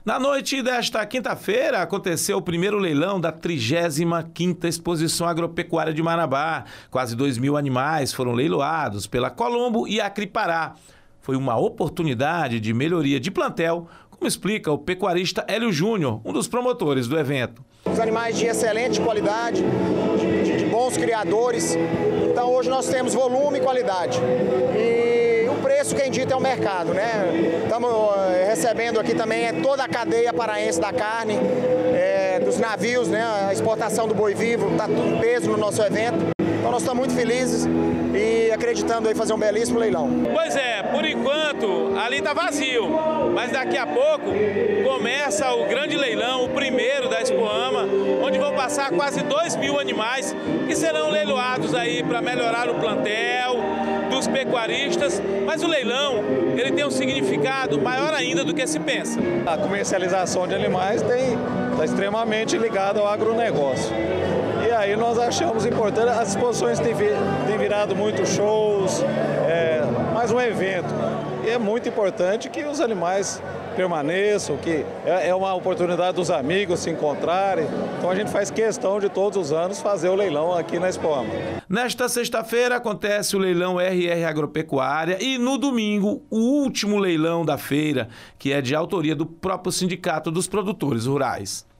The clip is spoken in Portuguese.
Na noite desta quinta-feira, aconteceu o primeiro leilão da 35ª Exposição Agropecuária de Marabá. Quase 2.000 animais foram leiloados pela Colombo e Acripará. Foi uma oportunidade de melhoria de plantel, como explica o pecuarista Hélio Júnior, um dos promotores do evento. Os animais de excelente qualidade, de bons criadores. Então hoje nós temos volume e qualidade. E o preço quem dita é o mercado, né? Estamos recebendo aqui também toda a cadeia paraense da carne, dos navios, né? A exportação do boi vivo, está tudo em peso no nosso evento. Então nós estamos muito felizes e acreditando em fazer um belíssimo leilão. Pois é, por enquanto ali está vazio, mas daqui a pouco começa o grande leilão, o primeiro da Expoama, onde vão passar quase 2.000 animais que serão leiloados aí para melhorar o plantel dos pecuaristas, mas o leilão ele tem um significado maior ainda do que se pensa. A comercialização de animais está extremamente ligada ao agronegócio. E aí nós achamos importante, as exposições têm virado muitos shows, mais um evento. E é muito importante que os animais permaneçam, que é uma oportunidade dos amigos se encontrarem. Então a gente faz questão de todos os anos fazer o leilão aqui na Expoama. Nesta sexta-feira acontece o leilão RR Agropecuária e no domingo o último leilão da feira, que é de autoria do próprio Sindicato dos Produtores Rurais.